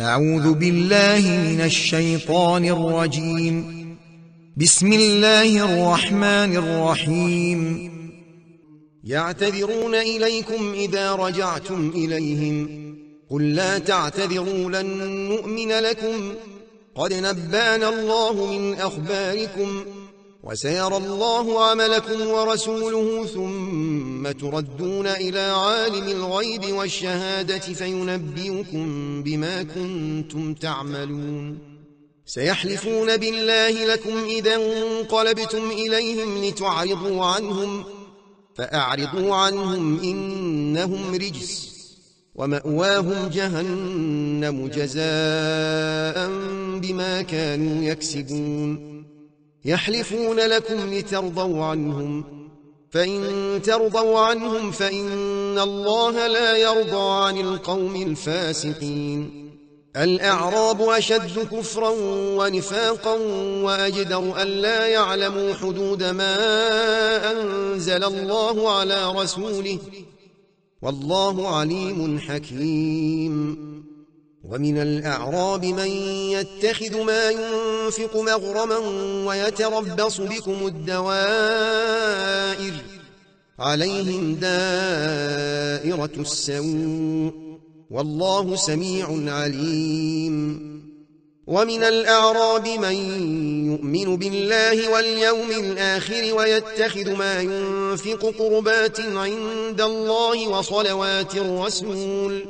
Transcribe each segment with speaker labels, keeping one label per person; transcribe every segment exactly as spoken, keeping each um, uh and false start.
Speaker 1: أعوذ بالله من الشيطان الرجيم. بسم الله الرحمن الرحيم.
Speaker 2: يعتذرون إليكم إذا رجعتم إليهم قل لا تعتذروا لن نؤمن لكم قد نبأنا الله من أخباركم وسيرى الله عملكم ورسوله ثم تردون إلى عالم الغيب والشهادة فينبئكم بما كنتم تعملون. سيحلفون بالله لكم إذا انقلبتم إليهم لتعرضوا عنهم فأعرضوا عنهم إنهم رجس ومأواهم جهنم جزاء بما كانوا يكسبون. يحلفون لكم لترضوا عنهم فإن ترضوا عنهم فإن الله لا يرضى عن القوم الفاسقين. الأعراب أشد كفرا ونفاقا وأجدر ألا يعلموا حدود ما أنزل الله على رسوله والله عليم حكيم. ومن الأعراب من يتخذ ما ينفق مغرما ويتربص بكم الدوائر عليهم دائرة السوء والله سميع عليم. ومن الأعراب من يؤمن بالله واليوم الآخر ويتخذ ما ينفق قربات عند الله وصلوات الرسول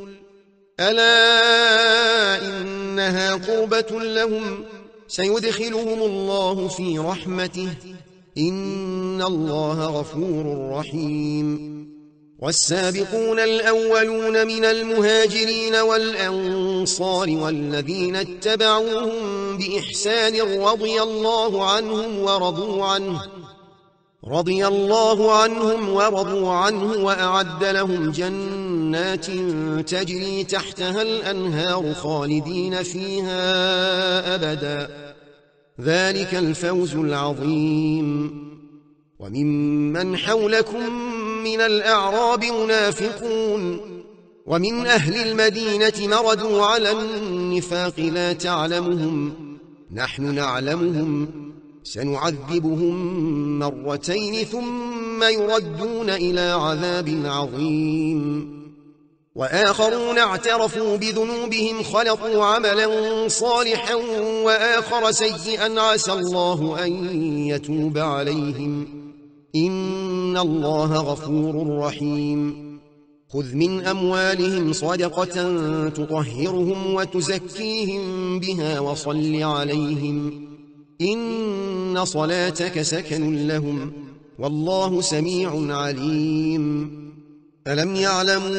Speaker 2: ألا إنها قربة لهم سيدخلهم الله في رحمته إن الله غفور رحيم. والسابقون الأولون من المهاجرين والأنصار والذين اتبعوهم بإحسان رضي الله عنهم ورضوا عنه رضي الله عنهم ورضوا عنه وأعد لهم جنات تجري تحتها الأنهار خالدين فيها أبدا ذلك الفوز العظيم. وممن حولكم من الأعراب منافقون ومن أهل المدينة مردوا على النفاق لا تعلمهم نحن نعلمهم سنعذبهم مرتين ثم يردون إلى عذاب عظيم. وآخرون اعترفوا بذنوبهم خلطوا عملا صالحا وآخر سيئا عسى الله أن يتوب عليهم إن الله غفور رحيم. خذ من أموالهم صدقة تطهرهم وتزكيهم بها وصل عليهم إن صلاتك سكن لهم والله سميع عليم. ألم يعلموا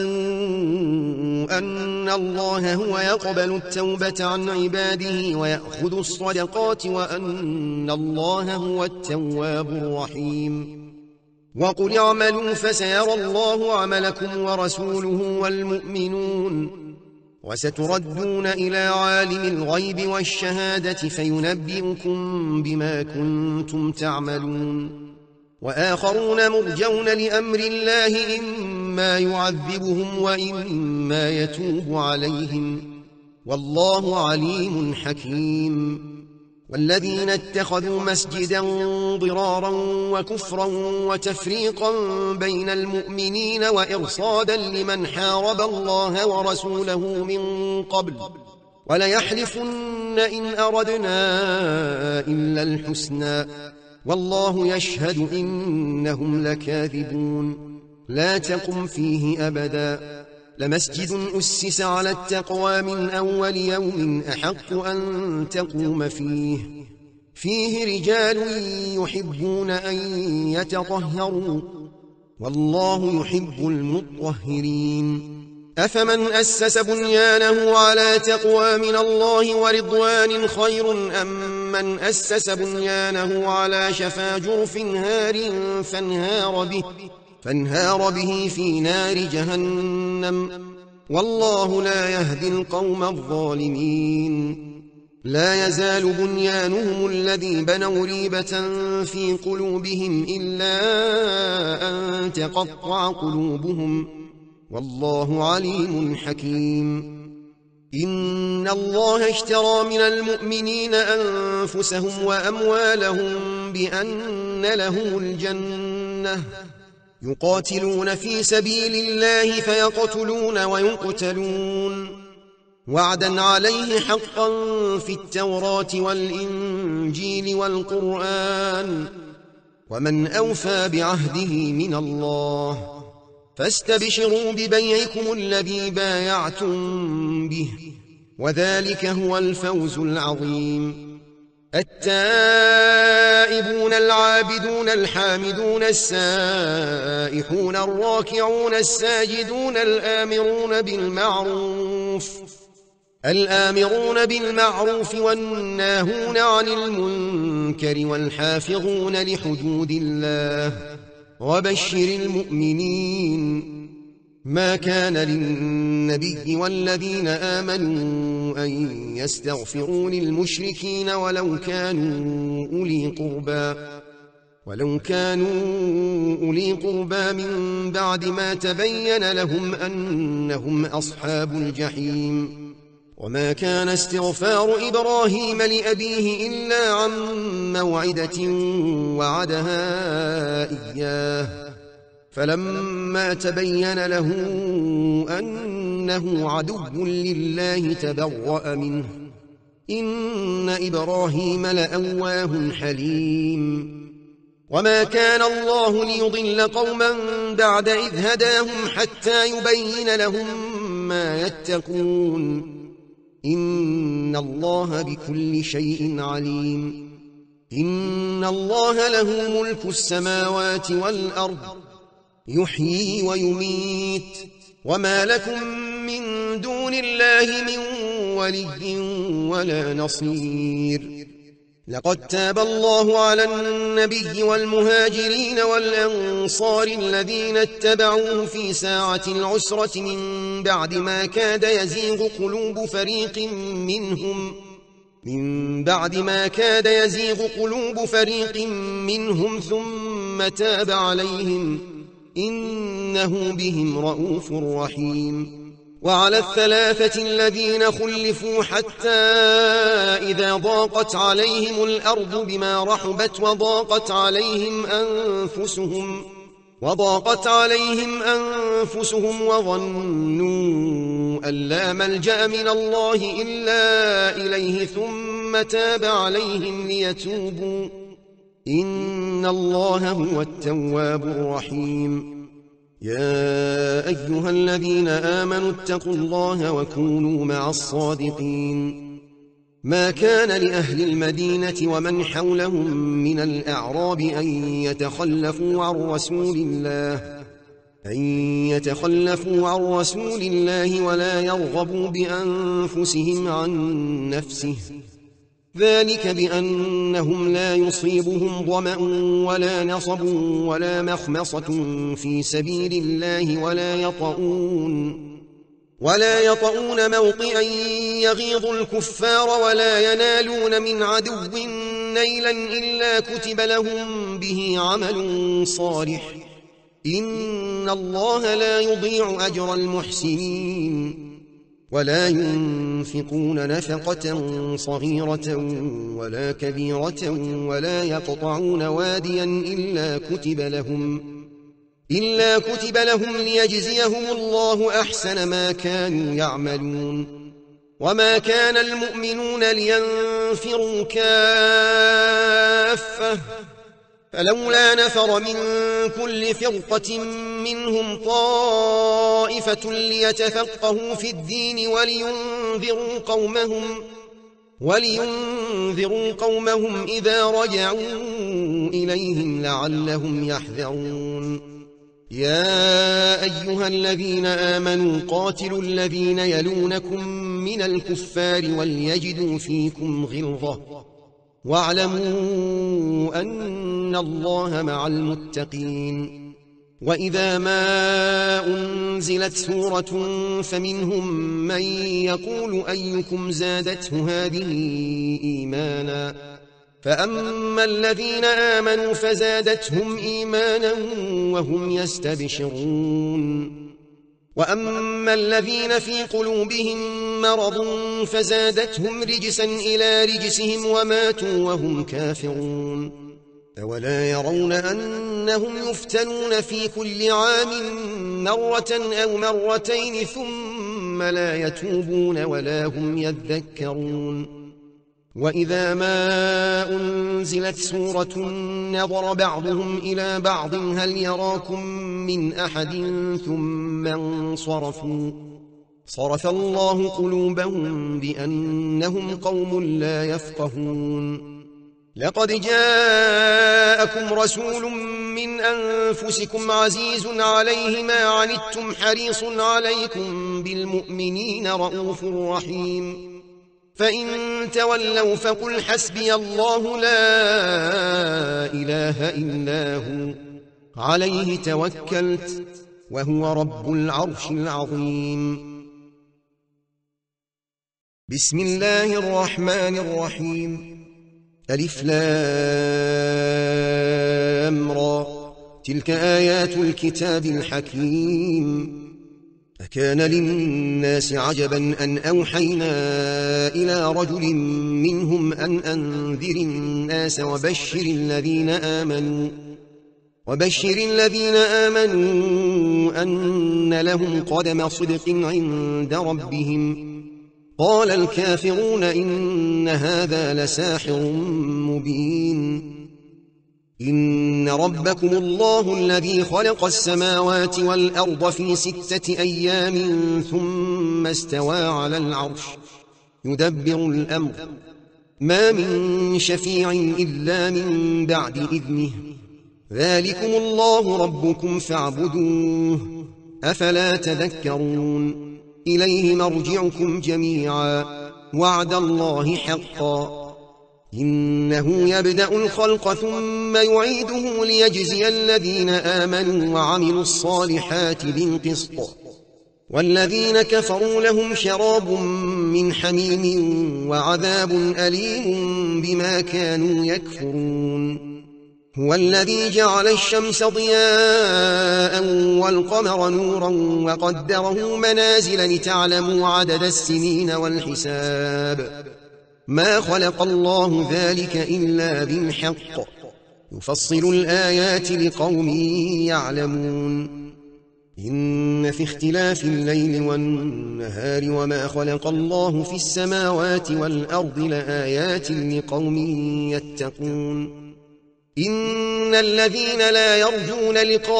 Speaker 2: أن الله هو يقبل التوبة عن عباده ويأخذ الصدقات وأن الله هو التواب الرحيم. وقل اعملوا فسيرى الله عملكم ورسوله والمؤمنون وستردون إلى عالم الغيب والشهادة فينبئكم بما كنتم تعملون. وآخرون مرجون لأمر الله إما يعذبهم وإما يتوب عليهم والله عليم حكيم. والذين اتخذوا مسجدا ضرارا وكفرا وتفريقا بين المؤمنين وإرصادا لمن حارب الله ورسوله من قبل وليحلفن إن أردنا إلا الحسنى والله يشهد إنهم لكاذبون. لا تقم فيه أبدا لمسجد أسس على التقوى من أول يوم أحق أن تقوم فيه فيه رجال يحبون أن يتطهروا والله يحب المطهرين. أفمن أسس بنيانه على تقوى من الله ورضوان خير أم من أسس بنيانه على شفا جرف هار فانهار به فانهار به في نار جهنم والله لا يهدي القوم الظالمين. لا يزال بنيانهم الذي بنوا ريبة في قلوبهم إلا أن تقطع قلوبهم والله عليم حكيم. إن الله اشترى من المؤمنين أنفسهم وأموالهم بأن لهم الجنة يقاتلون في سبيل الله فيقتلون ويقتلون وعدا عليه حقا في التوراة والإنجيل والقرآن ومن أوفى بعهده من الله فاستبشروا ببيعكم الذي بايعتم به وذلك هو الفوز العظيم. التائبون العابدون الحامدون السائحون الراكعون الساجدون الآمرون بالمعروف الآمرون بالمعروف والناهون عن المنكر والحافظون لحدود الله وبشر المؤمنين. ما كان للنبي والذين آمنوا أن يستغفروا للمشركين ولو كانوا أولي قربى ولو كانوا أولي قربى من بعد ما تبين لهم أنهم أصحاب الجحيم. وما كان استغفار إبراهيم لأبيه إلا عن موعدة وعدها إياه فلما تبين له أنه عدو لله تبرأ منه إن إبراهيم لأواه حليم. وما كان الله ليضل قوما بعد إذ هداهم حتى يبين لهم ما يتقون إن الله بكل شيء عليم. إن الله له ملك السماوات والأرض يحيي ويميت وما لكم من دون الله من ولي ولا نصير. لقد تاب الله على النبي والمهاجرين والأنصار الذين اتبعوه في ساعة العسرة من بعد ما كاد يزيغ قلوب فريق منهم من بعد ما كاد يزيغ قلوب فريق منهم ثم تاب عليهم إنه بهم رءوف رحيم. وعلى الثلاثة الذين خلفوا حتى إذا ضاقت عليهم الأرض بما رحبت وضاقت عليهم أنفسهم وضاقت عليهم أنفسهم وظنوا أن لا ملجأ من الله إلا إليه ثم تاب عليهم ليتوبوا إن الله هو التواب الرحيم. يا أيها الذين آمنوا اتقوا الله وكونوا مع الصادقين. ما كان لأهل المدينة ومن حولهم من الأعراب أن يتخلفوا عن رسول الله أن يتخلفوا عن رسول الله ولا يرغبوا بأنفسهم عن نفسه ذلك بأنهم لا يصيبهم ظمأ ولا نصب ولا مخمصة في سبيل الله ولا يطؤون ولا يطؤون موطئا يغيظ الكفار ولا ينالون من عدو نيلا إلا كتب لهم به عمل صالح إن الله لا يضيع أجر المحسنين. ولا ينفقون نفقة صغيرة ولا كبيرة ولا يقطعون واديا إلا كتب لهم إلا كتب لهم ليجزيهم الله أحسن ما كانوا يعملون. وما كان المؤمنون لينفروا كافة فلولا نفر من كل فرقة منهم طائفة ليتفقهوا في الدين ولينذروا قومهم ولينذروا قومهم إذا رجعوا إليهم لعلهم يحذرون. يا أيها الذين آمنوا قاتلوا الذين يلونكم من الكفار وليجدوا فيكم غلظة واعلموا أن الله مع المتقين. وإذا ما أنزلت سورة فمنهم من يقول أيكم زادته هذه إيمانا فأما الذين آمنوا فزادتهم إيمانا وهم يستبشرون. وأما الذين في قلوبهم مرض فزادتهم رجسا إلى رجسهم وماتوا وهم كافرون أولا يرون أنهم يفتنون في كل عام مرة أو مرتين ثم لا يتوبون ولا هم يذكرون وإذا ما أنزلت سورة نظر بعضهم إلى بعض هل يراكم من أحد ثم انصرفوا صرف الله قلوبهم بأنهم قوم لا يفقهون لقد جاءكم رسول من أنفسكم عزيز عليه ما عنتم حريص عليكم بالمؤمنين رؤوف رحيم فإن تولوا فقل حسبي الله لا إله إلا هو عليه توكلت وهو رب العرش العظيم بسم الله الرحمن الرحيم ألف لام را تلك آيات الكتاب الحكيم أكان للناس عجبا أن أوحينا إلى رجل منهم أن أنذر الناس وبشر الذين آمنوا وبشر الذين آمنوا أن لهم قدم صدق عند ربهم قال الكافرون إن هذا لساحر مبين إن ربكم الله الذي خلق السماوات والأرض في ستة أيام ثم استوى على العرش يدبر الأمر ما من شفيع إلا من بعد إذنه ذلكم الله ربكم فاعبدوه أفلا تذكرون إليه مرجعكم جميعا وعد الله حقا إنه يبدأ الخلق ثم يعيده ليجزي الذين آمنوا وعملوا الصالحات بالقسط والذين كفروا لهم شراب من حميم وعذاب أليم بما كانوا يكفرون هو الذي جعل الشمس ضياء والقمر نورا وقدره منازل لتعلموا عدد السنين والحساب ما خلق الله ذلك إلا بالحق يفصل الآيات لقوم يعلمون إن في اختلاف الليل والنهار وما خلق الله في السماوات والأرض لآيات لقوم يتقون إن الذين لا يرجون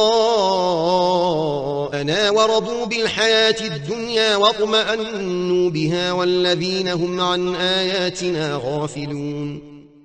Speaker 2: لقاءنا ورضوا بالحياة الدنيا واطمأنوا بها والذين هم عن آياتنا غافلون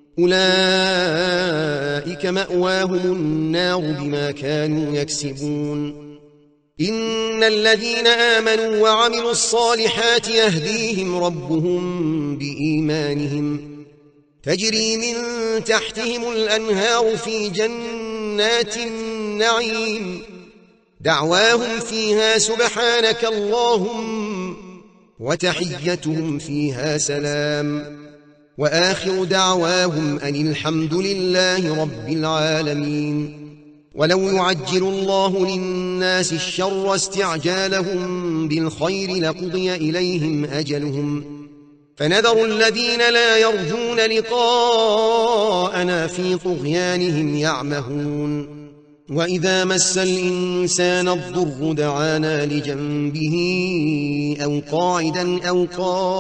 Speaker 2: أولئك مأواهم النار بما كانوا يكسبون إن الذين آمنوا وعملوا الصالحات يهديهم ربهم بإيمانهم تجري من تحتهم الأنهار في جنات النعيم دعواهم فيها سبحانك اللهم وتحيتهم فيها سلام وآخر دعواهم أن الحمد لله رب العالمين ولو يعجل الله للناس الشر استعجالهم بالخير لقضي إليهم أجلهم فنذر الذين لا يرجون لقاءنا في طغيانهم يعمهون وإذا مس الإنسان الضر دعانا لجنبه أو قاعدا أو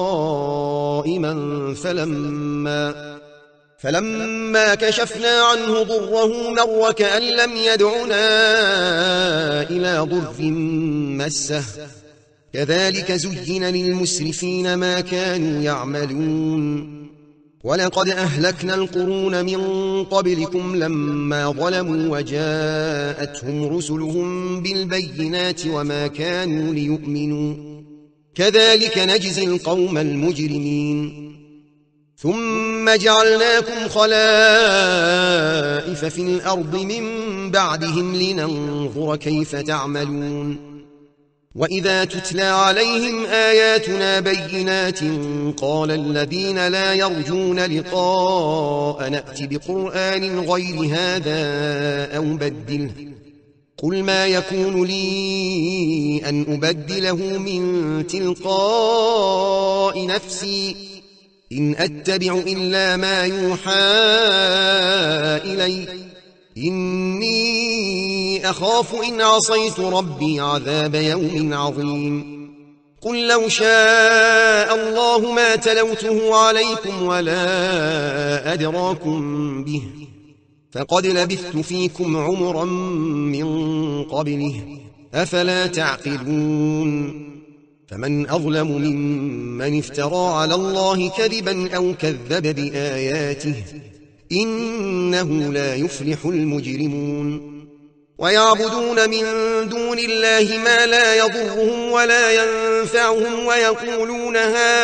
Speaker 2: قائما فلما فلما كشفنا عنه ضره مر كأن لم يدعنا إلى ضر مسه كذلك زين للمسرفين ما كانوا يعملون ولقد أهلكنا القرون من قبلكم لما ظلموا وجاءتهم رسلهم بالبينات وما كانوا ليؤمنوا كذلك نجزي القوم المجرمين ثم جعلناكم خلائف في الأرض من بعدهم لننظر كيف تعملون وإذا تتلى عليهم آياتنا بينات قال الذين لا يرجون لقاء نأت بقرآن غير هذا أو بدله قل ما يكون لي أن أبدله من تلقاء نفسي إن أتبع إلا ما يوحى إلي إني أخاف إن عصيت ربي عذاب يوم عظيم قل لو شاء الله ما تلوته عليكم ولا أدراكم به فقد لبثت فيكم عمرا من قبله أفلا تعقلون فمن أظلم ممن افترى على الله كذبا أو كذب بآياته إنه لا يفلح المجرمون ويعبدون من دون الله ما لا يضرهم ولا ينفعهم ويقولون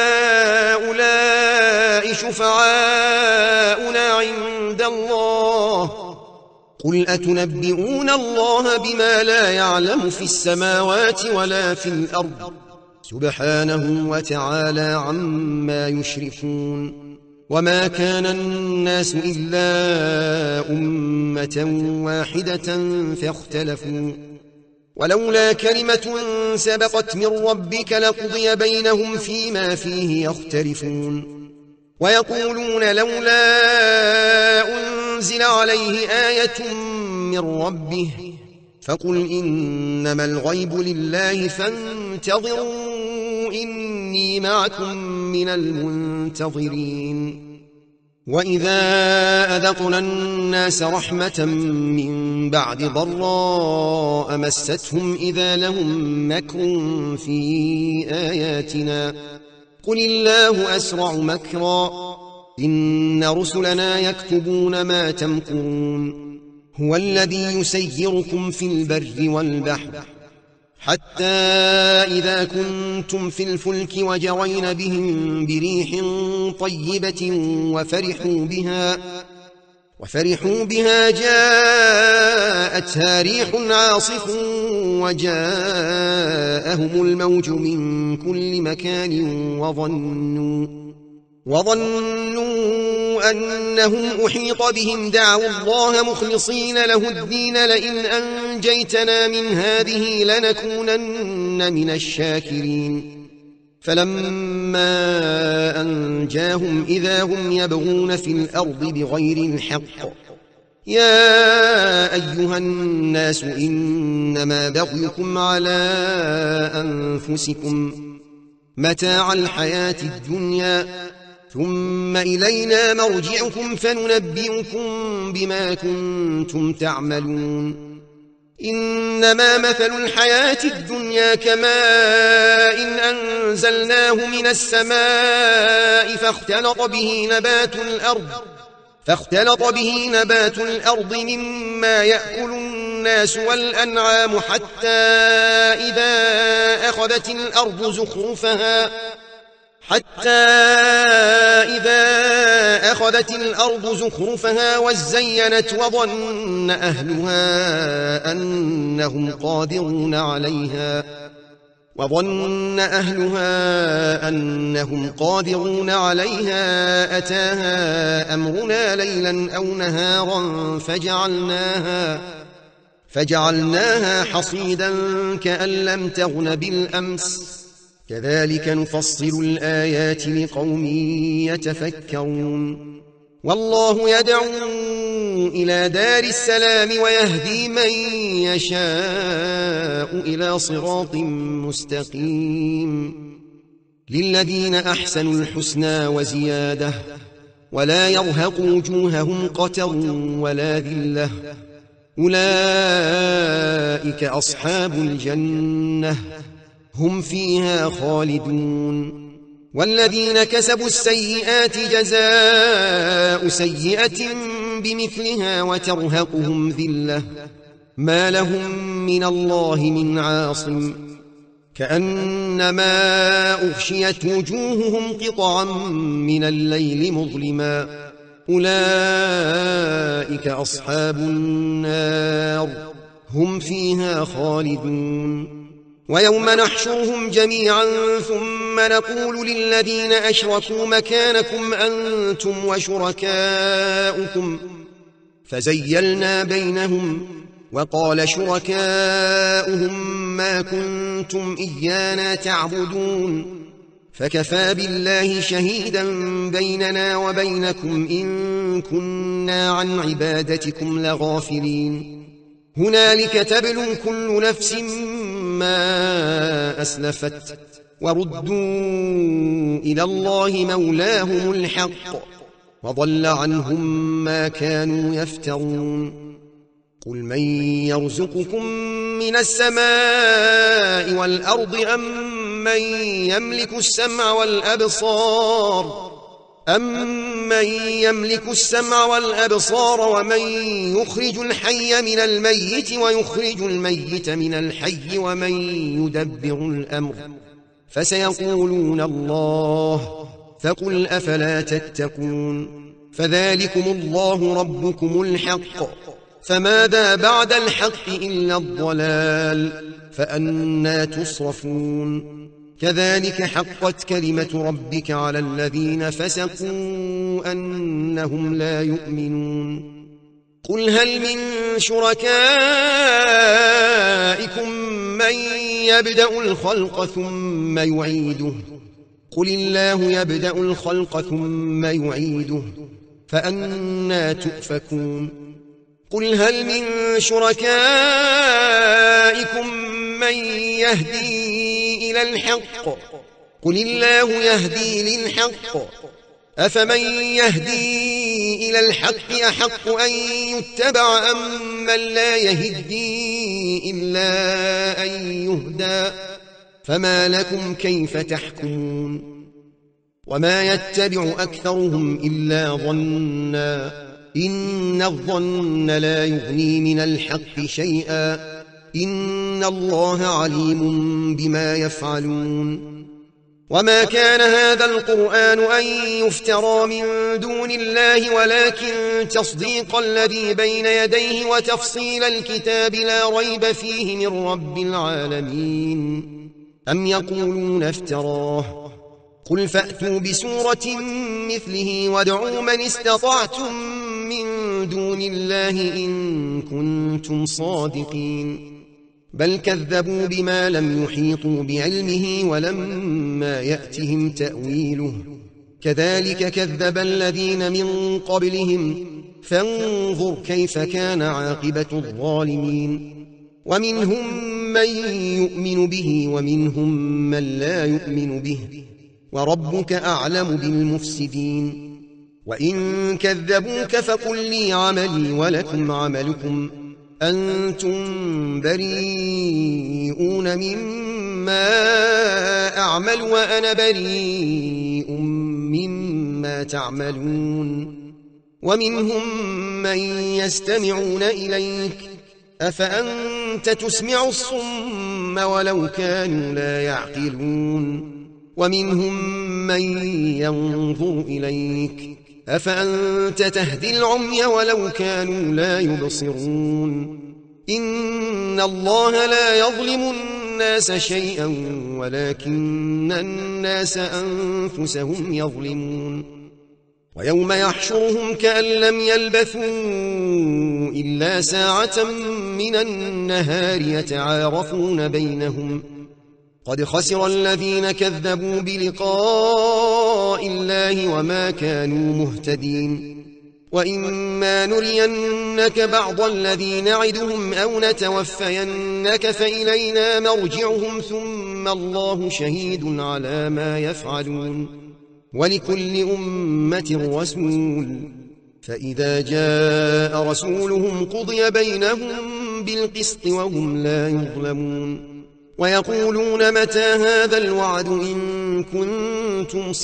Speaker 2: هؤلاء شفعاؤنا عند الله قل أتنبئون الله بما لا يعلم في السماوات ولا في الأرض سبحانه وتعالى عما يشركون وما كان الناس إلا أمة واحدة فاختلفوا ولولا كلمة سبقت من ربك لقضي بينهم فيما فيه يختلفون ويقولون لولا أنزل عليه آية من ربه فقل إنما الغيب لله فانتظروا إني معكم من المنتظرين وإذا أذقنا الناس رحمة من بعد ضراء مستهم إذا لهم مكر في آياتنا قل الله أسرع مكرا إن رسلنا يكتبون ما تمكرون هو الذي يسيركم في البر والبحر حتى إذا كنتم في الفلك وجرين بهم بريح طيبة وفرحوا بها وفرحوا بها جاءتها ريح عاصف وجاءهم الموج من كل مكان وظنوا وظنوا أنهم أحيط بهم دعوا الله مخلصين له الدين لئن أنجيتنا من هذه لنكونن من الشاكرين فلما أنجاهم إذا هم يبغون في الأرض بغير الحق يا أيها الناس إنما بغيكم على أنفسكم متاع الحياة الدنيا ثم إلينا مرجعكم فننبئكم بما كنتم تعملون إنما مثل الحياة الدنيا كماء إن أنزلناه من السماء فاختلط به نبات الأرض فاختلط به نبات الأرض مما يأكل الناس والأنعام حتى إذا أخذت الأرض زخرفها حتى إذا أخذت الأرض زخرفها وزينت وظن أهلها أنهم قادرون عليها وظن أهلها أنهم قادرون عليها أتاها أمرنا ليلا أو نهارا فجعلناها فجعلناها حصيدا كأن لم تغن بالأمس كذلك نفصل الآيات لقوم يتفكرون والله يدعو إلى دار السلام ويهدي من يشاء إلى صراط مستقيم للذين أحسنوا الحسنى وزيادة ولا يرهق وجوههم قتر ولا ذلة أولئك أصحاب الجنة هم فيها خالدون والذين كسبوا السيئات جزاء سيئة بمثلها وترهقهم ذلة ما لهم من الله من عاصم كأنما أغشيت وجوههم قطعا من الليل مظلما أولئك أصحاب النار هم فيها خالدون ويوم نحشرهم جميعا ثم نقول للذين أشركوا مكانكم أنتم وشركاؤكم فزيلنا بينهم وقال شركاؤهم ما كنتم إيانا تعبدون فكفى بالله شهيدا بيننا وبينكم إن كنا عن عبادتكم لغافلين هنالك تبلو كل نفس ما أسلفت وردوا إلى الله مولاهم الحق وضل عنهم ما كانوا يفترون قل من يرزقكم من السماء والأرض أم من يملك السمع والأبصار أمن يملك السمع والأبصار ومن يخرج الحي من الميت ويخرج الميت من الحي ومن يدبر الأمر فسيقولون الله فقل أفلا تتقون فذلكم الله ربكم الحق فماذا بعد الحق إلا الضلال فأنى تصرفون كذلك حقت كلمة ربك على الذين فسقوا أنهم لا يؤمنون قل هل من شركائكم من يبدأ الخلق ثم يعيده قل الله يبدأ الخلق ثم يعيده فأنى تؤفكون قل هل من شركائكم من يهدي إلى الحق قل الله يهدي للحق أفمن يهدي إلى الحق أحق أن يتبع أم من لا يهدي إلا أن يهدى فما لكم كيف تحكمون وما يتبع أكثرهم إلا ظنا إن الظن لا يغني من الحق شيئا إن الله عليم بما يفعلون وما كان هذا القرآن أن يفترى من دون الله ولكن تصديق الذي بين يديه وتفصيل الكتاب لا ريب فيه من رب العالمين أم يقولون افتراه قل فأتوا بسورة مثله وادعوا من استطعتم من دون الله إن كنتم صادقين بل كذبوا بما لم يحيطوا بعلمه ولما يأتهم تأويله كذلك كذب الذين من قبلهم فانظر كيف كان عاقبة الظالمين ومنهم من يؤمن به ومنهم من لا يؤمن به وربك أعلم بالمفسدين وإن كذبوك فقل لي عملي ولكم عملكم أنتم بريئون مما أعمل وأنا بريء مما تعملون ومنهم من يستمعون إليك أفأنت تسمع الصم ولو كانوا لا يعقلون ومنهم من ينظر إليك أفأنت تهدي العمي ولو كانوا لا يبصرون إن الله لا يظلم الناس شيئا ولكن الناس أنفسهم يظلمون ويوم يحشرهم كأن لم يلبثوا إلا ساعة من النهار يتعارفون بينهم قد خسر الذين كذبوا بلقاء الله وما كانوا مهتدين وإما نرينك بعض الذي نعدهم أو نتوفينك فإلينا مرجعهم ثم الله شهيد على ما يفعلون ولكل أمة رسول فإذا جاء رسولهم قضي بينهم بالقسط وهم لا يظلمون ويقولون متى هذا الوعد إن كنتم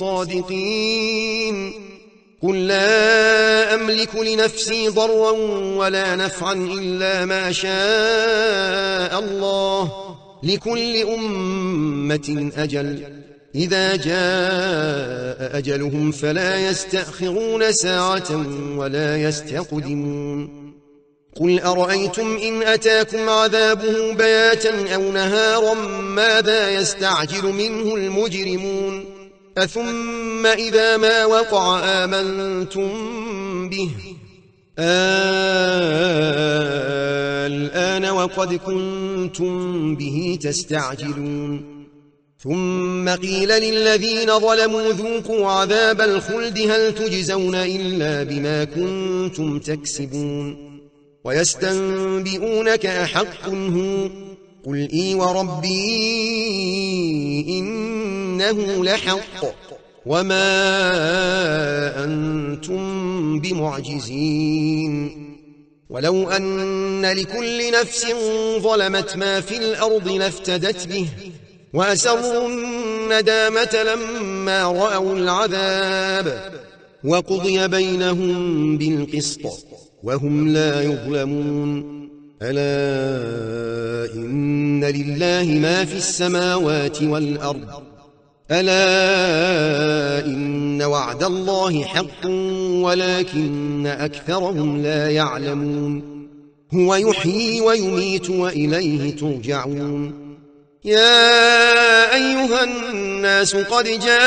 Speaker 2: صادقين قل لا أملك لنفسي ضرا ولا نفعا إلا ما شاء الله لكل أمة أجل إذا جاء أجلهم فلا يستأخرون ساعة ولا يستقدمون قل أرأيتم إن أتاكم عذابه بياتا أو نهارا ماذا يستعجل منه المجرمون أثم إذا ما وقع آمنتم به الآن وقد كنتم به تستعجلون ثم قيل للذين ظلموا ذوقوا عذاب الخلد هل تجزون إلا بما كنتم تكسبون ويستنبئونك أحق هو قل إي وربي إنه لحق وما أنتم بمعجزين ولو أن لكل نفس ظلمت ما في الأرض لافتدت به وأسروا الندامة لما رأوا العذاب وقضي بينهم بالقسط وهم لا يظلمون ألا إن لله ما في السماوات والأرض ألا إن وعد الله حق ولكن أكثرهم لا يعلمون هو يحيي ويميت وإليه ترجعون يا أيها الناس قد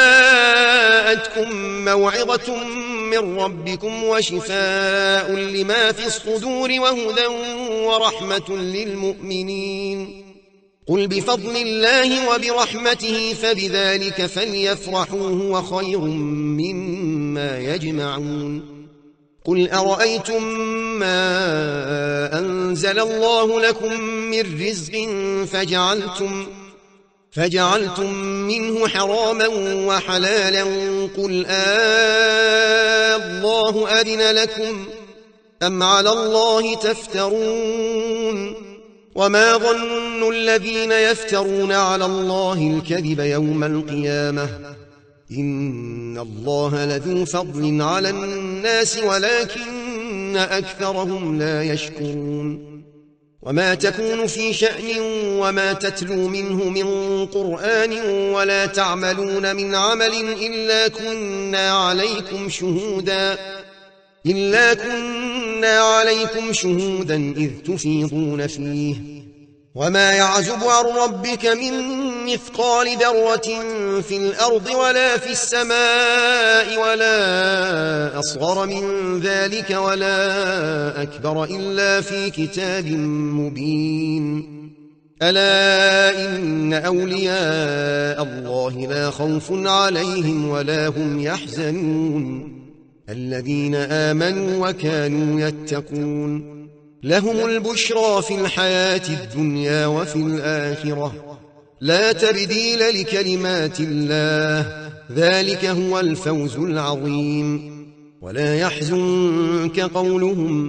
Speaker 2: جاءتكم موعظة من ربكم وشفاء لما في الصدور وهدى ورحمة للمؤمنين قل بفضل الله وبرحمته فبذلك فليفرحوا هو خير مما يجمعون قل أرأيتم ما أنزل الله لكم من رزق فجعلتم فجعلتم منه حراما وحلالا قل آه الله أذن لكم أم على الله تفترون وما ظن الذين يفترون على الله الكذب يوم القيامة إن الله لذو فضل على الناس ولكن أكثرهم لا يشكرون وما تكون في شأن وما تتلو منه من قرآن ولا تعملون من عمل إلا كنا عليكم شهودا إلا كنا عليكم شهودا إذ تفيضون فيه وما يعزب عن ربك من مثقال ذرة في الأرض ولا في السماء ولا أصغر من ذلك ولا أكبر إلا في كتاب مبين ألا إن أولياء الله لا خوف عليهم ولا هم يحزنون الذين آمنوا وكانوا يتقون لهم البشرى في الحياة الدنيا وفي الآخرة لا تبديل لكلمات الله ذلك هو الفوز العظيم ولا يحزنك قولهم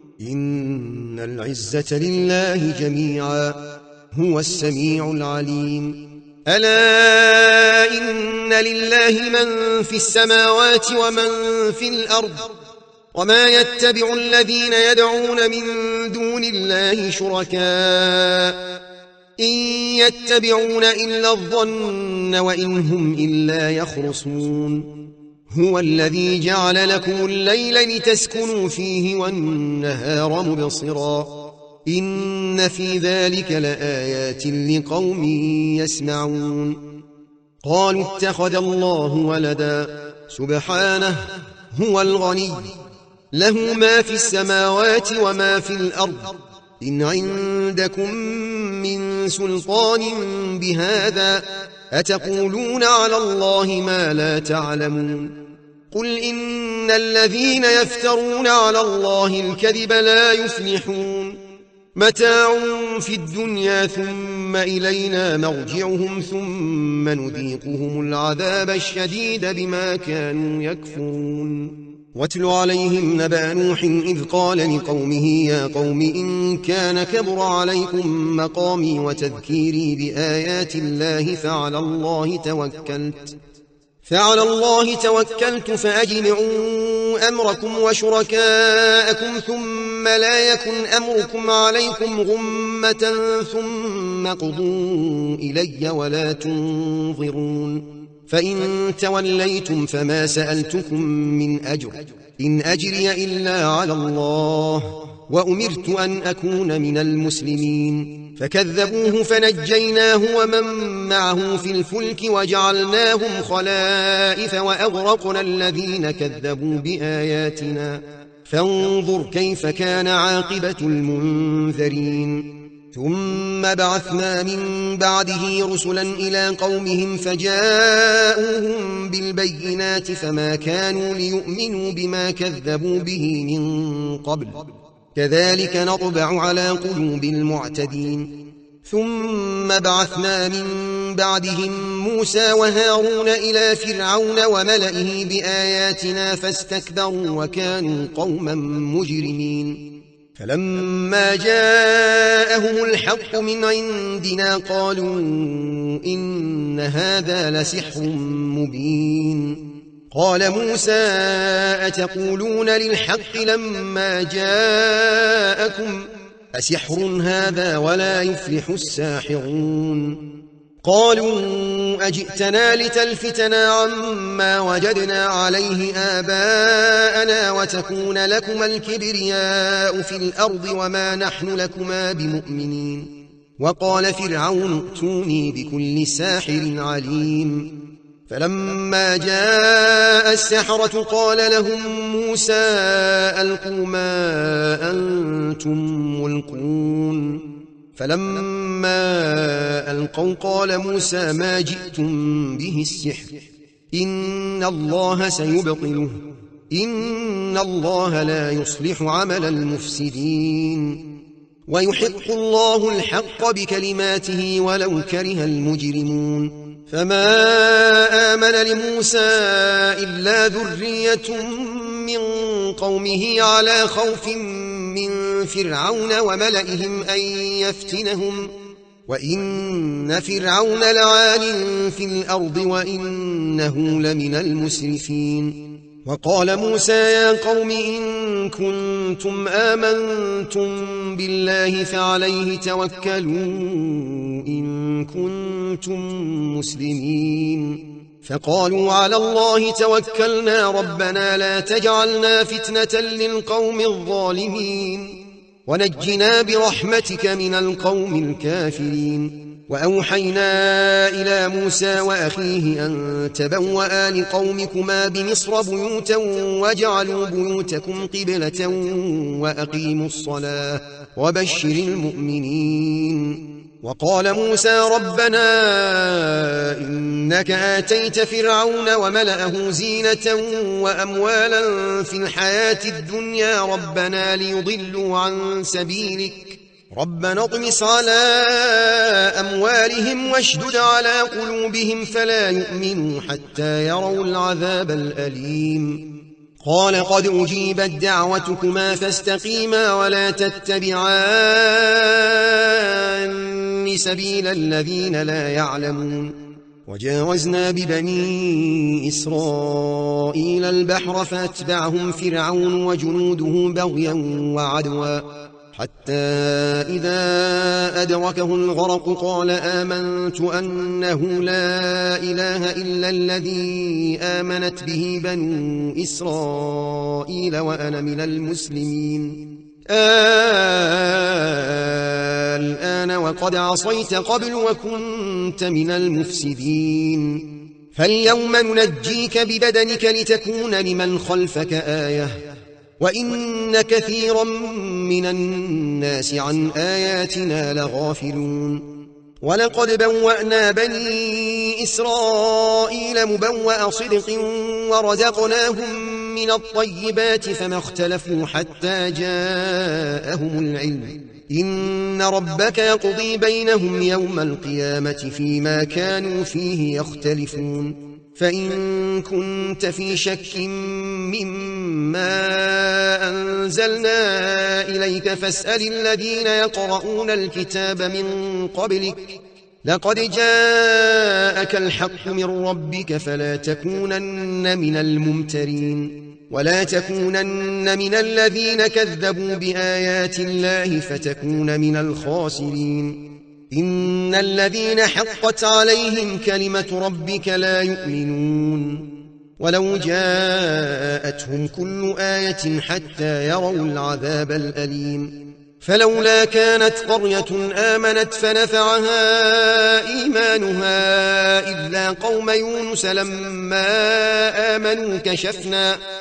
Speaker 2: إن العزة لله جميعا هو السميع العليم ألا إن لله من في السماوات ومن في الأرض وما يتبع الذين يدعون من دون الله شركاء إن يتبعون إلا الظن وإن هم إلا يخرصون هو الذي جعل لكم الليل لتسكنوا فيه والنهار مبصرا إن في ذلك لآيات لقوم يسمعون قالوا اتخذ الله ولدا سبحانه هو الغني له ما في السماوات وما في الأرض إن عندكم من سلطان بهذا أتقولون على الله ما لا تعلمون قل إن الذين يفترون على الله الكذب لا يفلحون متاع في الدنيا ثم إلينا مرجعهم ثم نذيقهم العذاب الشديد بما كانوا يكفرون واتل عليهم نبأ نوح إذ قال لقومه يا قوم إن كان كبر عليكم مقامي وتذكيري بآيات الله فعلى الله توكلت فعلى الله توكلت فأجمعوا أمركم وشركاءكم ثم لا يكن أمركم عليكم غمة ثم قضوا إلي ولا تنظرون فإن توليتم فما سألتكم من أجر إن أجري إلا على الله وأمرت أن أكون من المسلمين فكذبوه فنجيناه ومن معه في الفلك وجعلناهم خلائف وأغرقنا الذين كذبوا بآياتنا فانظر كيف كان عاقبة المنذرين ثم بعثنا من بعده رسلا إلى قومهم فجاءوهم بالبينات فما كانوا ليؤمنوا بما كذبوا به من قبل كذلك نطبع على قلوب المعتدين ثم بعثنا من بعدهم موسى وهارون إلى فرعون وملئه بآياتنا فاستكبروا وكانوا قوما مجرمين فلما جاءهم الحق من عندنا قالوا إن هذا لسحر مبين قال موسى أتقولون للحق لما جاءكم أسحر هذا ولا يفلح الساحرون قالوا أجئتنا لتلفتنا عما وجدنا عليه آباءنا وتكون لكما الكبرياء في الأرض وما نحن لكما بمؤمنين وقال فرعون ائتوني بكل ساحر عليم فلما جاء السحرة قال لهم موسى ألقوا ما أنتم ملقون فلما ألقوا قال موسى ما جئتم به السحر إن الله سيبطله إن الله لا يصلح عمل المفسدين ويحق الله الحق بكلماته ولو كره المجرمون فما آمن لموسى إلا ذرية من قومه على خوف من فرعون وملئهم أن يفتنهم وإن فرعون لعال في الأرض وإنه لمن المسرفين وقال موسى يا قوم إن كنتم آمنتم بالله فعليه توكلوا إن كنتم مسلمين فقالوا على الله توكلنا ربنا لا تجعلنا فتنة للقوم الظالمين ونجنا برحمتك من القوم الكافرين وأوحينا إلى موسى وأخيه أن تبوأ لقومكما بمصر بيوتا واجعلوا بيوتكم قبلة وأقيموا الصلاة وبشر المؤمنين وقال موسى ربنا إنك آتيت فرعون وملأه زينة وأموالا في الحياة الدنيا ربنا ليضلوا عن سبيلك ربنا اطمس على أموالهم واشدد على قلوبهم فلا يؤمنوا حتى يروا العذاب الأليم قال قد أجيبت دعوتكما فاستقيما ولا تتبعان سبيل الذين لا يعلمون وجاوزنا ببني إسرائيل البحر فأتبعهم فرعون وجنوده بغيا وعدوا حتى إذا أدركه الغرق قال آمنت أنه لا إله إلا الذي آمنت به بنو إسرائيل وأنا من المسلمين الآن وقد عصيت قبل وكنت من المفسدين فاليوم ننجيك ببدنك لتكون لمن خلفك آية وإن كثيرا من الناس عن آياتنا لغافلون ولقد بوأنا بني إسرائيل مبوأ صدق ورزقناهم من الطيبات فما اختلفوا حتى جاءهم العلم إن ربك يقضي بينهم يوم القيامة فيما كانوا فيه يختلفون فإن كنت في شك مما أنزلنا إليك فاسأل الذين يقرؤون الكتاب من قبلك لقد جاءك الحق من ربك فلا تكونن من الممترين ولا تكونن من الذين كذبوا بآيات الله فتكون من الخاسرين إن الذين حقت عليهم كلمة ربك لا يؤمنون ولو جاءتهم كل آية حتى يروا العذاب الأليم فلولا كانت قرية آمنت فنفعها إيمانها إلا قوم يونس لما آمنوا كشفنا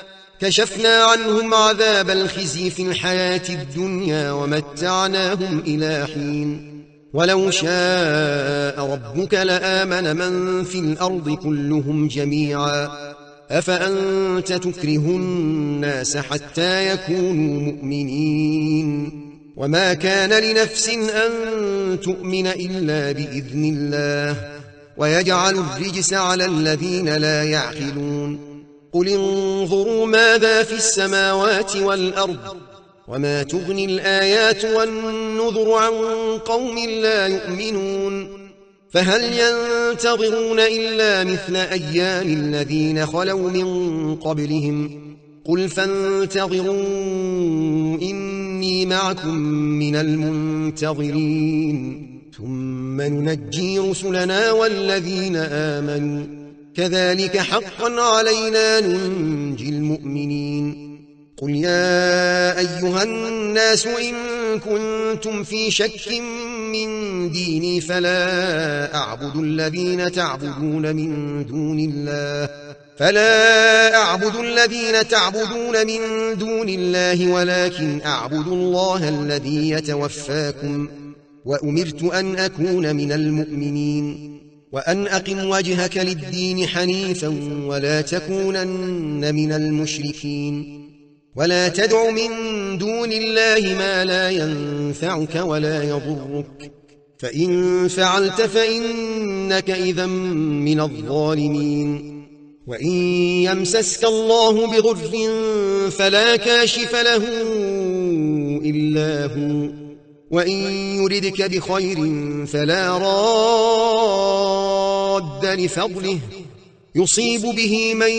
Speaker 2: كشفنا عنهم عذاب الخزي في الحياة الدنيا ومتعناهم إلى حين ولو شاء ربك لآمن من في الأرض كلهم جميعا أفأنت تكره الناس حتى يكونوا مؤمنين وما كان لنفس أن تؤمن إلا بإذن الله ويجعل الرجس على الذين لا يعقلون قل انظروا ماذا في السماوات والأرض وما تغني الآيات والنذر عن قوم لا يؤمنون فهل ينتظرون إلا مثل أيام الذين خلوا من قبلهم قل فانتظروا إني معكم من المنتظرين ثم ننجي رسلنا والذين آمنوا كذلك حقا علينا ننجي المؤمنين قل يا أيها الناس إن كنتم في شك من ديني فلا أعبد الذين تعبدون من دون الله فلا أعبد الذين تعبدون من دون الله ولكن أعبد الله الذي يتوفاكم وأمرت أن أكون من المؤمنين وأن أقم وجهك للدين حنيفا ولا تكونن من المشركين ولا تدع من دون الله ما لا ينفعك ولا يضرك فإن فعلت فإنك إذا من الظالمين وإن يمسسك الله بضر فلا كاشف له إلا هو وإن يردك بخير فلا راد لفضله يصيب به من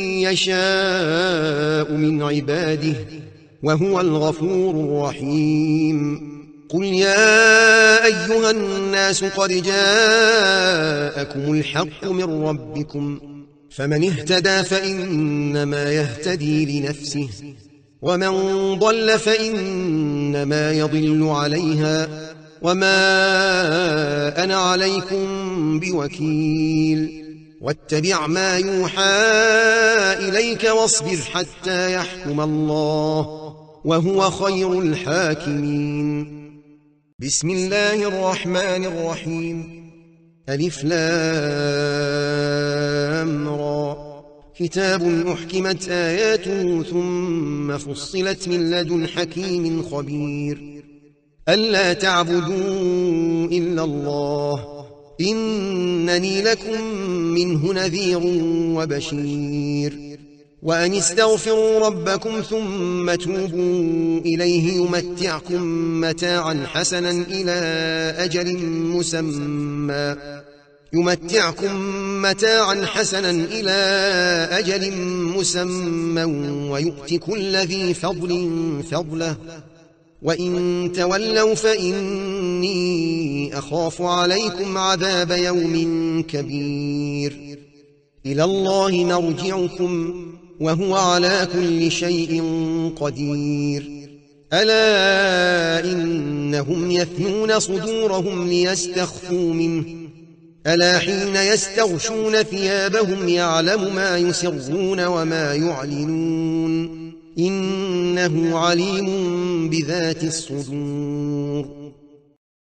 Speaker 2: يشاء من عباده وهو الغفور الرحيم قل يا أيها الناس قد جاءكم الحق من ربكم فمن اهتدى فإنما يهتدي لنفسه ومن ضل فإنما يضل عليها وما أنا عليكم بوكيل واتبع ما يوحى إليك واصبر حتى يحكم الله وهو خير الحاكمين بسم الله الرحمن الرحيم ألف لام را كتاب أحكمت آياته ثم فصلت من لدن حكيم خبير ألا تعبدوا إلا الله إنني لكم منه نذير وبشير وأن استغفروا ربكم ثم توبوا إليه يمتعكم متاعا حسنا إلى أجل مسمى يمتعكم متاعا حسنا إلى أجل مسمى ويؤت كل ذي فضل فضله وإن تولوا فإني أخاف عليكم عذاب يوم كبير إلى الله مرجعكم وهو على كل شيء قدير ألا إنهم يثنون صدورهم ليستخفوا منه ألا حين يستغشون ثيابهم يعلم ما يسرون وما يعلنون إنه عليم بذات الصدور